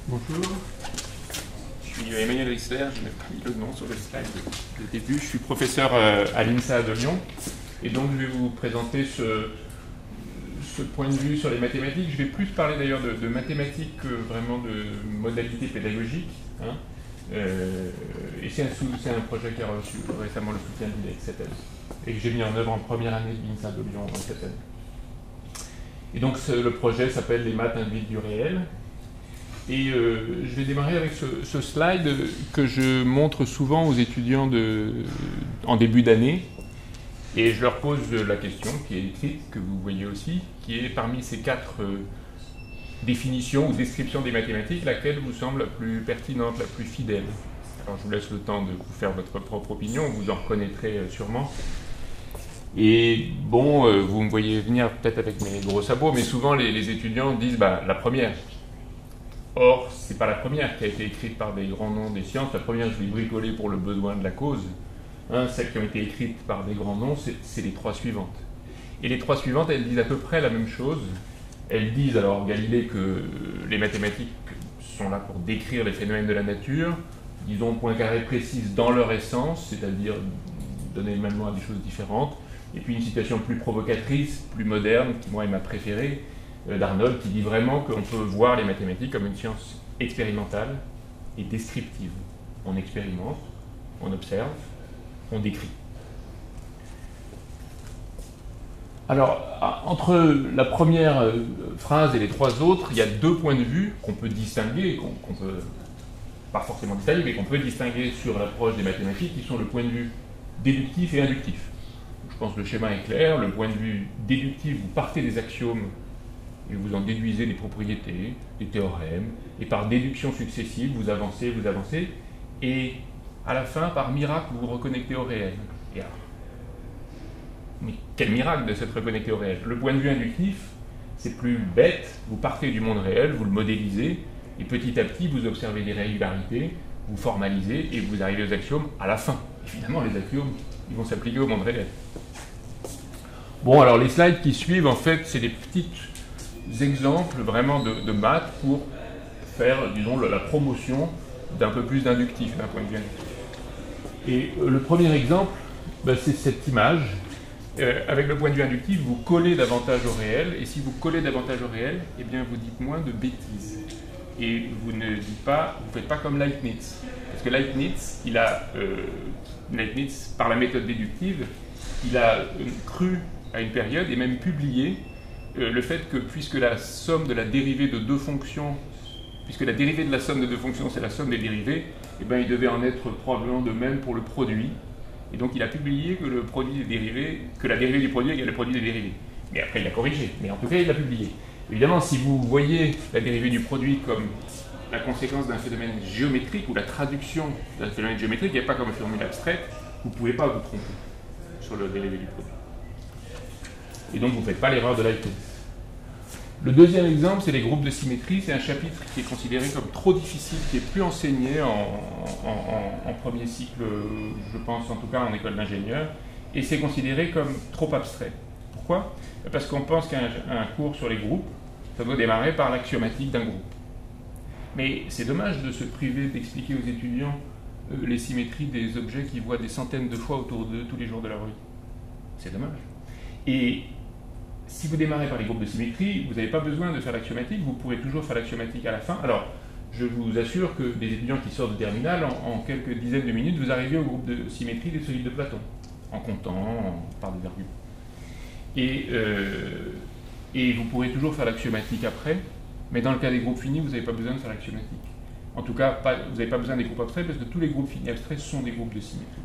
Bonjour, je suis Emmanuel Rissler, je n'ai pas mis le nom sur le slide de début. Je suis professeur à l'INSA de Lyon et donc je vais vous présenter ce point de vue sur les mathématiques. Je vais plus parler d'ailleurs de mathématiques que vraiment de modalités pédagogiques. Hein. Et c'est un projet qui a reçu récemment le soutien de l'IDEC cette année et que j'ai mis en œuvre en première année de l'INSA de Lyon cette année. Et donc le projet s'appelle les maths induites du réel. Et je vais démarrer avec ce slide que je montre souvent aux étudiants en début d'année. Et je leur pose la question qui est écrite, que vous voyez aussi, qui est parmi ces quatre définitions ou descriptions des mathématiques, laquelle vous semble la plus pertinente, la plus fidèle. Alors je vous laisse le temps de vous faire votre propre opinion, vous en reconnaîtrez sûrement. Et bon, vous me voyez venir peut-être avec mes gros sabots, mais souvent les étudiants disent bah, la première. Or, ce n'est pas la première qui a été écrite par des grands noms des sciences. La première, je l'ai bricolée pour le besoin de la cause. Hein, celles qui ont été écrites par des grands noms, c'est les trois suivantes. Et les trois suivantes, elles disent à peu près la même chose. Elles disent, alors Galilée, que les mathématiques sont là pour décrire les phénomènes de la nature, disons point carré précise dans leur essence, c'est-à-dire donner le même nom à des choses différentes. Et puis une citation plus provocatrice, plus moderne, qui moi est ma préférée, d'Arnold, qui dit vraiment qu'on peut voir les mathématiques comme une science expérimentale et descriptive. On expérimente, on observe, on décrit. Alors, entre la première phrase et les trois autres, il y a deux points de vue qu'on peut distinguer, qu'on peut pas forcément distinguer, mais qu'on peut distinguer sur l'approche des mathématiques, qui sont le point de vue déductif et inductif. Je pense que le schéma est clair. Le point de vue déductif, vous partez des axiomes et vous en déduisez des propriétés, des théorèmes, et par déduction successive, vous avancez, et à la fin, par miracle, vous vous reconnectez au réel. Et alors, mais quel miracle de s'être reconnecté au réel? Le point de vue inductif, c'est plus bête, vous partez du monde réel, vous le modélisez, et petit à petit, vous observez des régularités, vous formalisez, et vous arrivez aux axiomes à la fin. Évidemment, les axiomes, ils vont s'appliquer au monde réel. Bon, alors les slides qui suivent, en fait, c'est des petites exemples vraiment de maths pour faire, disons, la promotion d'un peu plus d'inductif, d'un point de vue inductif. Et le premier exemple, ben, c'est cette image. Avec le point de vue inductif, vous collez davantage au réel, et si vous collez davantage au réel, eh bien vous dites moins de bêtises. Et vous ne dites pas, vous ne faites pas comme Leibniz. Parce que Leibniz, Leibniz, par la méthode déductive, il a cru à une période et même publié le fait que puisque la somme de la dérivée de deux fonctions, puisque la dérivée de la somme de deux fonctions c'est la somme des dérivées, eh bien, il devait en être probablement de même pour le produit. Et donc il a publié que le produit des dérivés, que la dérivée du produit égale le produit des dérivés. Mais après il a corrigé, mais en tout cas il l'a publié. Évidemment, si vous voyez la dérivée du produit comme la conséquence d'un phénomène géométrique ou la traduction d'un phénomène géométrique, et pas comme une formule abstraite, vous ne pouvez pas vous tromper sur le dérivé du produit. Et donc vous ne faites pas l'erreur de Leibniz. Le deuxième exemple, c'est les groupes de symétrie. C'est un chapitre qui est considéré comme trop difficile, qui est plus enseigné en premier cycle, je pense en tout cas en école d'ingénieur, et c'est considéré comme trop abstrait. Pourquoi? Parce qu'on pense qu'un cours sur les groupes, ça doit démarrer par l'axiomatique d'un groupe. Mais c'est dommage de se priver d'expliquer aux étudiants les symétries des objets qu'ils voient des centaines de fois autour d'eux tous les jours de leur vie. C'est dommage. Et si vous démarrez par les groupes de symétrie, vous n'avez pas besoin de faire l'axiomatique, vous pourrez toujours faire l'axiomatique à la fin. Alors, je vous assure que des étudiants qui sortent de terminale, en quelques dizaines de minutes, vous arrivez au groupe de symétrie des solides de Platon, en comptant, par des arguments. Et vous pourrez toujours faire l'axiomatique après, mais dans le cas des groupes finis, vous n'avez pas besoin de faire l'axiomatique. En tout cas, vous n'avez pas besoin des groupes abstraits, parce que tous les groupes finis abstraits sont des groupes de symétrie.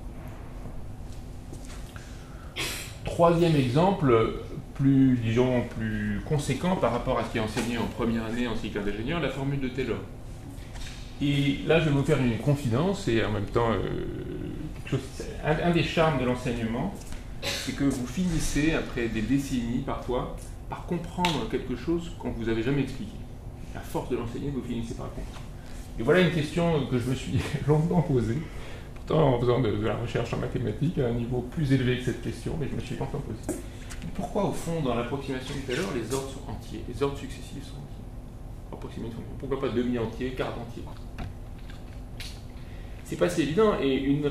Troisième exemple, plus conséquent par rapport à ce qui est enseigné en première année en cycle d'ingénieur, la formule de Taylor. Et là, je vais vous faire une confidence, et en même temps, un des charmes de l'enseignement, c'est que vous finissez, après des décennies parfois, par comprendre quelque chose qu'on ne vous avait jamais expliqué. À force de l'enseigner, vous finissez par comprendre. Et voilà une question que je me suis longtemps posée, pourtant en faisant de la recherche en mathématiques à un niveau plus élevé que cette question, mais je me suis longtemps posé. Pourquoi, au fond, dans l'approximation de Taylor, les ordres sont entiers, les ordres successifs sont entiers? Alors, approximer une fonction. Pourquoi pas demi-entier, quart entier? C'est pas si évident, et une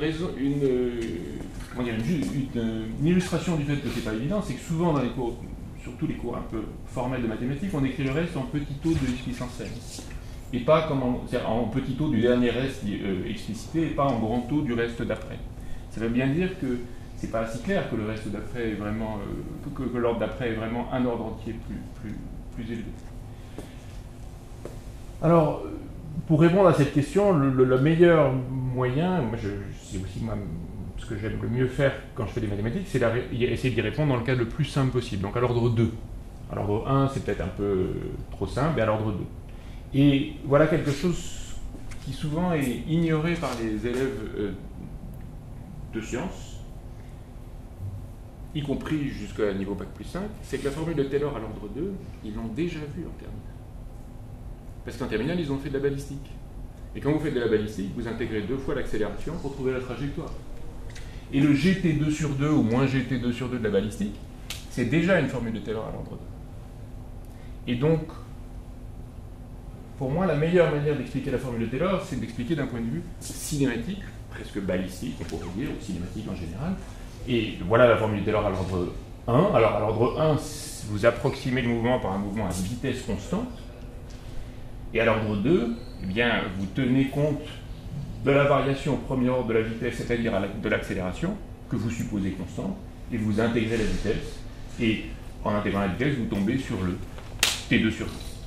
illustration du fait que c'est pas évident, c'est que souvent dans les cours, surtout les cours un peu formels de mathématiques, on écrit le reste en petit o de x puissance n. Et pas comme en petit o du dernier reste explicité, et pas en grand o du reste d'après. Ça veut bien dire que c'est pas si clair que le reste d'après est vraiment, que l'ordre d'après est vraiment un ordre entier plus élevé. Alors, pour répondre à cette question, le meilleur moyen, moi c'est aussi ce que j'aime le mieux faire quand je fais des mathématiques, c'est essayer d'y répondre dans le cas le plus simple possible, donc à l'ordre 2. À l'ordre 1, c'est peut-être un peu trop simple, mais à l'ordre 2. Et voilà quelque chose qui souvent est ignoré par les élèves de sciences, y compris jusqu'à niveau Bac plus 5, c'est que la formule de Taylor à l'ordre 2, ils l'ont déjà vue en terminale. Parce qu'en terminale, ils ont fait de la balistique. Et quand vous faites de la balistique, vous intégrez 2 fois l'accélération pour trouver la trajectoire. Et le GT2 sur 2 ou moins GT2 sur 2 de la balistique, c'est déjà une formule de Taylor à l'ordre 2. Et donc, pour moi, la meilleure manière d'expliquer la formule de Taylor, c'est d'expliquer d'un point de vue cinématique, presque balistique, on pourrait dire, ou cinématique en général. Et voilà la formule de Taylor à l'ordre 1. Alors, à l'ordre 1, vous approximez le mouvement par un mouvement à vitesse constante. Et à l'ordre 2, eh bien, vous tenez compte de la variation au premier ordre de la vitesse, c'est-à-dire de l'accélération, que vous supposez constante, et vous intégrez la vitesse. Et en intégrant la vitesse, vous tombez sur le T2 sur 2.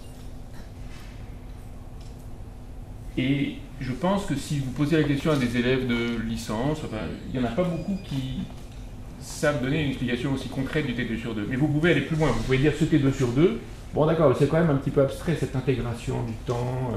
Et je pense que si vous posez la question à des élèves de licence, enfin, il n'y en a pas beaucoup qui savent donner une explication aussi concrète du T2 sur 2. Mais vous pouvez aller plus loin, vous pouvez dire ce T2 sur 2. Bon d'accord, c'est quand même un petit peu abstrait cette intégration du temps.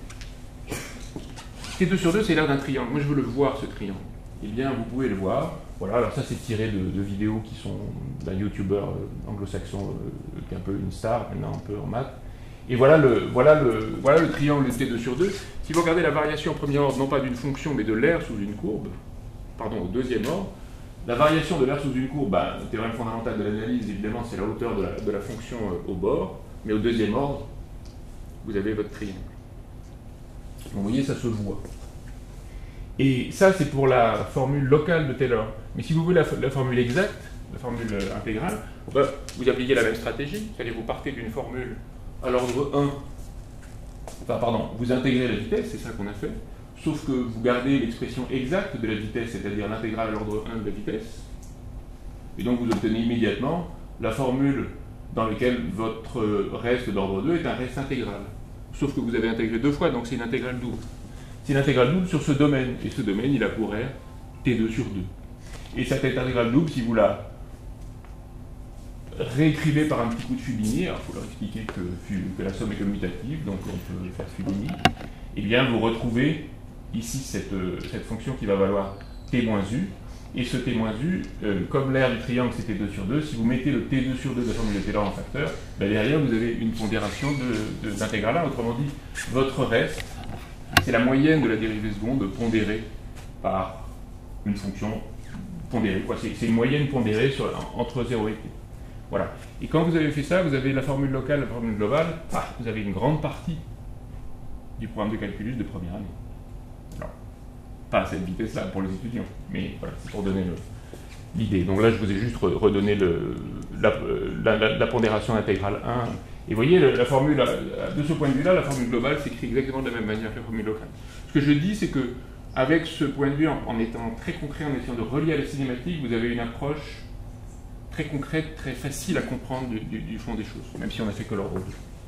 T2 sur 2, c'est l'air d'un triangle. Moi je veux le voir ce triangle. Eh bien vous pouvez le voir. Voilà, alors ça c'est tiré de vidéos qui sont d'un youtubeur anglo-saxon qui est un peu une star, maintenant un peu en maths. Et voilà le triangle T2 sur 2. Si vous regardez la variation au premier ordre, non pas d'une fonction, mais de l'aire sous une courbe, pardon, au deuxième ordre, la variation de l'aire sous une courbe, le théorème fondamental de l'analyse, évidemment, c'est la hauteur de la fonction au bord, mais au deuxième ordre, vous avez votre triangle. Donc, vous voyez, ça se voit. Et ça, c'est pour la formule locale de Taylor. Mais si vous voulez la formule exacte, la formule intégrale, vous appliquez la même stratégie, c'est-à-dire vous partez d'une formule à l'ordre 1, enfin pardon, vous intégrez la vitesse, c'est ça qu'on a fait, sauf que vous gardez l'expression exacte de la vitesse, c'est-à-dire l'intégrale à l'ordre 1 de la vitesse, et donc vous obtenez immédiatement la formule dans laquelle votre reste d'ordre 2 est un reste intégral. Sauf que vous avez intégré 2 fois, donc c'est une intégrale double. C'est une intégrale double sur ce domaine, et ce domaine, il a pour aire T2 sur 2. Et cette intégrale double, si vous la réécrivez par un petit coup de Fubini, alors il faut leur expliquer que la somme est commutative, donc on peut faire Fubini, et bien vous retrouvez ici cette fonction qui va valoir T-U, et ce T-U, comme l'aire du triangle c'est T2 sur 2, si vous mettez le T2 sur 2 de la formule de Taylor en facteur, derrière vous avez une pondération d'intégrale 1, autrement dit, votre reste, c'est la moyenne de la dérivée seconde pondérée par une fonction pondérée. C'est une moyenne pondérée entre 0 et t. Voilà. Et quand vous avez fait ça, vous avez la formule locale, la formule globale, vous avez une grande partie du programme de calculus de première année. Alors, pas à cette vitesse-là pour les étudiants, mais voilà, c'est pour donner l'idée. Donc là, je vous ai juste redonné la pondération intégrale 1. Et vous voyez, la formule, de ce point de vue-là, la formule globale s'écrit exactement de la même manière que la formule locale. Ce que je dis, c'est que avec ce point de vue, en étant très concret, en essayant de relier à la cinématique, vous avez une approche très concrète, très facile à comprendre du fond des choses, même si on n'a fait que l'ordre 2.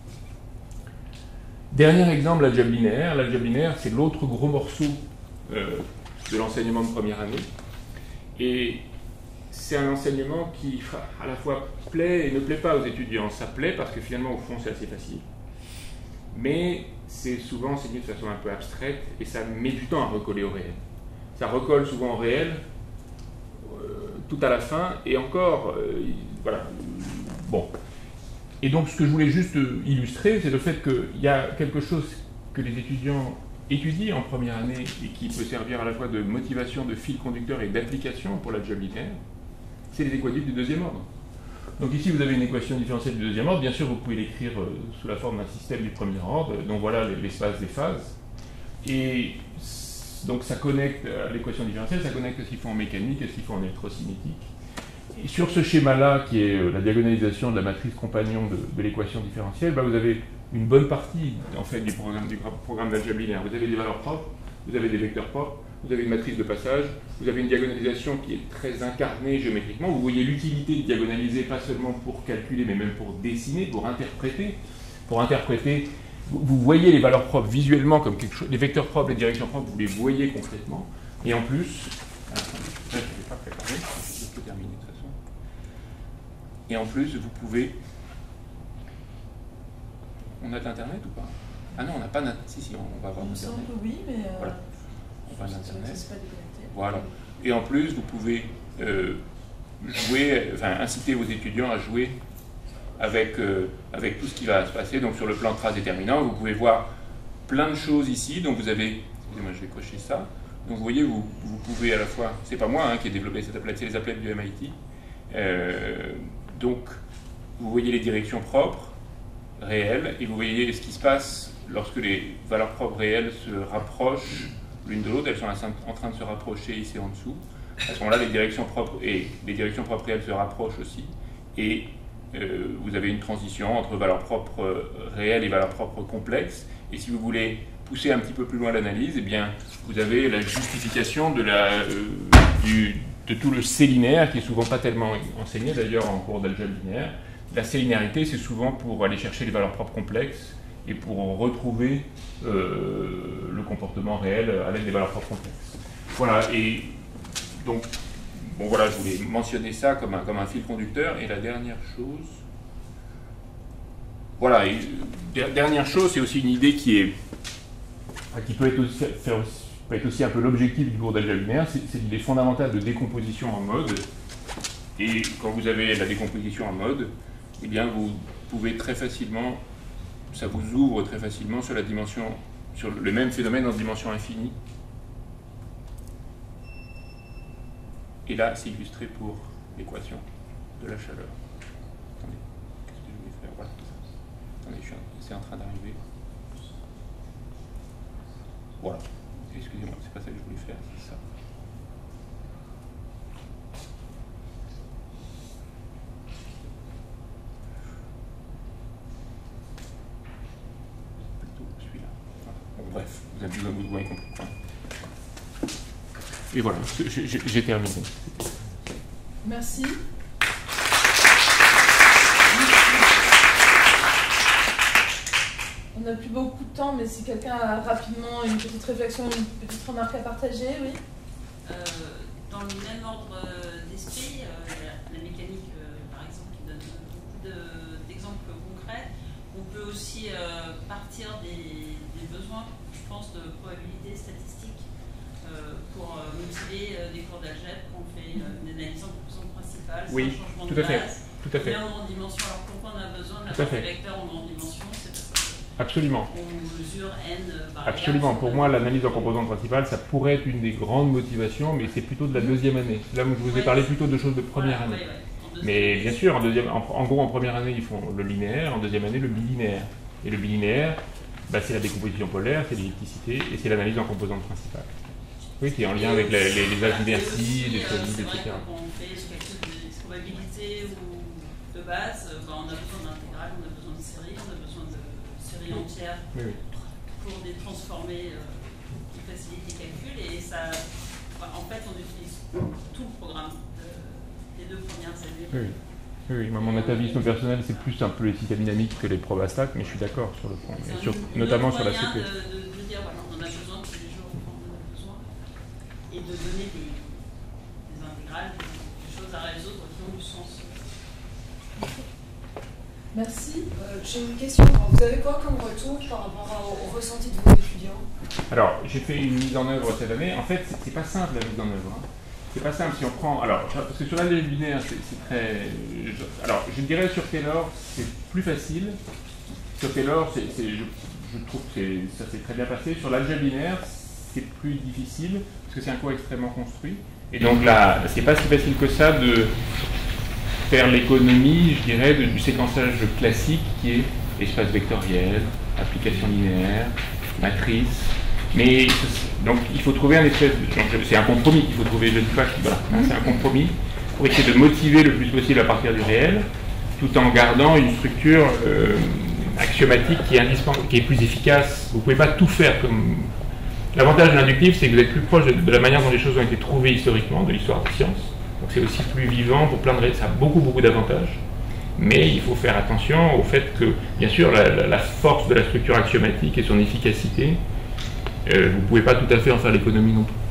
Dernier exemple, l'algèbre linéaire. L'algèbre linéaire, c'est l'autre gros morceau de l'enseignement de première année. Et c'est un enseignement qui, à la fois, plaît et ne plaît pas aux étudiants. Ça plaît parce que finalement, au fond, c'est assez facile. Mais c'est souvent enseigné de façon un peu abstraite et ça met du temps à recoller au réel. Ça recolle souvent au réel tout à la fin et encore, voilà. Bon. Et donc, ce que je voulais juste illustrer, c'est le fait qu'il y a quelque chose que les étudiants étudient en première année et qui peut servir à la fois de motivation, de fil conducteur et d'application pour l'algèbre linéaire, c'est les équations du deuxième ordre. Donc ici, vous avez une équation différentielle du deuxième ordre. Bien sûr, vous pouvez l'écrire sous la forme d'un système du premier ordre. Donc voilà l'espace des phases. Et donc ça connecte à l'équation différentielle, ça connecte ce qu'il faut en mécanique et ce qu'il faut en électrocinétique. Et sur ce schéma-là, qui est la diagonalisation de la matrice compagnon de l'équation différentielle, vous avez une bonne partie en fait, du programme d'algèbre linéaire. Vous avez des valeurs propres, vous avez des vecteurs propres, vous avez une matrice de passage, vous avez une diagonalisation qui est très incarnée géométriquement. Vous voyez l'utilité de diagonaliser, pas seulement pour calculer, mais même pour dessiner, pour interpréter. Vous voyez les valeurs propres visuellement comme quelque chose, les vecteurs propres, les directions propres, vous les voyez concrètement. Et en plus, je ne vais pas préparer, je peux terminer de toute façon. Et en plus, vous pouvez. On a de l'internet ou pas? Ah non, on n'a pas d'internet. Si, on va avoir Il me semble que oui, mais. Voilà. On va à l'internet. C'est pas déconnecté. Voilà. Et en plus, vous pouvez jouer, enfin, inciter vos étudiants à jouer avec tout ce qui va se passer. Donc sur le plan de trace déterminant, vous pouvez voir plein de choses ici. Donc vous avez, excusez-moi, je vais cocher ça. Donc vous voyez, vous pouvez à la fois, c'est pas moi qui ai développé cette applet, c'est les applets du MIT. Donc vous voyez les directions propres, réelles, et vous voyez ce qui se passe lorsque les valeurs propres réelles se rapprochent l'une de l'autre. Elles sont en train de se rapprocher ici en dessous. À ce moment-là, les directions propres réelles se rapprochent aussi. Et vous avez une transition entre valeurs propres réelles et valeurs propres complexes. Et si vous voulez pousser un petit peu plus loin l'analyse, eh bien, vous avez la justification de tout le C linéaire, qui est souvent pas tellement enseigné d'ailleurs en cours d'algèbre linéaire. La C linéarité, c'est souvent pour aller chercher les valeurs propres complexes et pour retrouver le comportement réel à l'aide des valeurs propres complexes. Voilà, et donc, bon voilà, je voulais mentionner ça comme un fil conducteur. Et la dernière chose, voilà, et dernière chose, c'est aussi une idée qui peut être aussi un peu l'objectif du cours d'algèbre linéaire, c'est l'idée fondamentale de décomposition en mode. Et quand vous avez la décomposition en mode, eh bien vous pouvez très facilement, ça vous ouvre très facilement sur le même phénomène en dimension infinie. Et là, c'est illustré pour l'équation de la chaleur. Attendez, qu'est-ce que je vais faire? Voilà. Attendez, c'est en train d'arriver. Voilà. Excusez-moi, c'est pas ça que je voulais faire, c'est ça. Plutôt celui-là. Bon, bref, vous avez compris. Et voilà, j'ai terminé. Merci. On n'a plus beaucoup de temps, mais si quelqu'un a rapidement une petite réflexion, une petite remarque à partager, oui. Dans le même ordre d'esprit, la mécanique, par exemple, qui donne beaucoup d'exemples concrets. On peut aussi partir des besoins, je pense, de probabilité statistique pour motiver des cours d'algèbre quand on fait une analyse en composante principale, oui, sans changement tout de à fait, base. tout à fait. Mais en grande dimension. Alors pourquoi on a besoin d'avoir des vecteurs en grande dimension? C'est parce que absolument. on mesure n variables. Absolument. Pour moi, l'analyse en composante principale, ça pourrait être une des grandes motivations, mais c'est plutôt de la deuxième année. Là, je vous ai parlé plutôt de choses de première année. Mais bien sûr, en gros, en première année, ils font le linéaire, en deuxième année, le bilinéaire. Et le bilinéaire, c'est la décomposition polaire, c'est l'ellipticité, et c'est l'analyse en composante principale. Oui, qui est en lien avec les âges d'inertie, les solides, etc. Quand on fait ce calcul de probabilité ou de base, on a besoin d'intégrales, on a besoin de séries, on a besoin de séries entières pour les transformer, qui facilitent les calculs. Et ça, en fait, on utilise tout le programme des 2 premières années. Oui, moi, mon atavisme personnel, c'est plus un peu les cycles dynamiques que les probes à stack, mais je suis d'accord sur le point. Notamment sur la CP. De dire, voilà, on en a besoin tous les jours, on en a besoin. Et de donner des intégrales, des choses à résoudre qui ont du sens. Merci. J'ai une question. Vous avez quoi comme retour par rapport au ressenti de vos étudiants? Alors, j'ai fait une mise en œuvre cette année. En fait, c'est pas simple la mise en œuvre. C'est pas simple si on prend. Alors, parce que sur l'algèbre linéaire, c'est très. Alors, je dirais sur Taylor, c'est plus facile. Sur Taylor, je trouve que ça s'est très bien passé. Sur l'algèbre linéaire, c'est plus difficile parce que c'est un cours extrêmement construit. Et donc là, c'est pas si facile que ça faire l'économie, je dirais, du séquençage classique qui est espace vectoriel, application linéaire, matrice. Mais donc il faut trouver un espèce de... C'est un compromis qu'il faut trouver, je ne dis pas que voilà, c'est un compromis pour essayer de motiver le plus possible à partir du réel, tout en gardant une structure axiomatique qui est indispensable, qui est plus efficace. Vous ne pouvez pas tout faire comme... L'avantage de l'inductif, c'est que vous êtes plus proche de la manière dont les choses ont été trouvées historiquement, de l'histoire des sciences. Donc c'est aussi plus vivant pour plein de raisons, ça a beaucoup d'avantages. Mais il faut faire attention au fait que, bien sûr, la force de la structure axiomatique et son efficacité, vous ne pouvez pas tout à fait en faire l'économie non plus.